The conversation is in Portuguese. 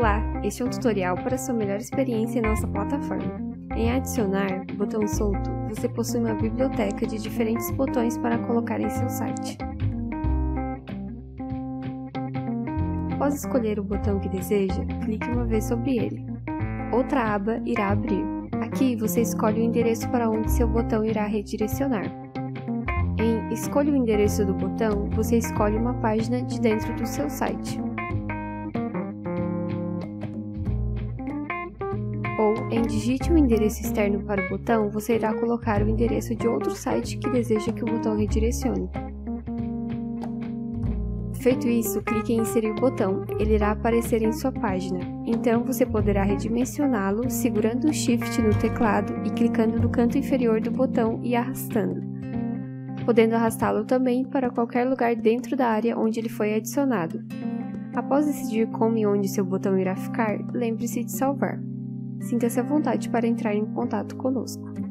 Olá, este é um tutorial para sua melhor experiência em nossa plataforma. Em adicionar, botão solto, você possui uma biblioteca de diferentes botões para colocar em seu site. Após escolher o botão que deseja, clique uma vez sobre ele. Outra aba irá abrir. Aqui você escolhe o endereço para onde seu botão irá redirecionar. Em Escolha o endereço do botão, você escolhe uma página de dentro do seu site. Ou, em Digite o endereço externo para o botão, você irá colocar o endereço de outro site que deseja que o botão redirecione. Feito isso, clique em Inserir o botão, ele irá aparecer em sua página. Então, você poderá redimensioná-lo segurando o Shift no teclado e clicando no canto inferior do botão e arrastando, podendo arrastá-lo também para qualquer lugar dentro da área onde ele foi adicionado. Após decidir como e onde seu botão irá ficar, lembre-se de salvar. Sinta-se à vontade para entrar em contato conosco.